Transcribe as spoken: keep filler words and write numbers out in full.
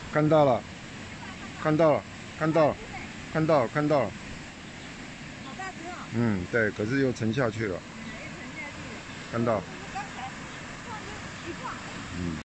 看到了，看到了，看到了，看到了，看到了。 好大只哦！ 嗯，对，可是又沉下去了。 沉下去了。 看到。 刚才放就一放。 嗯。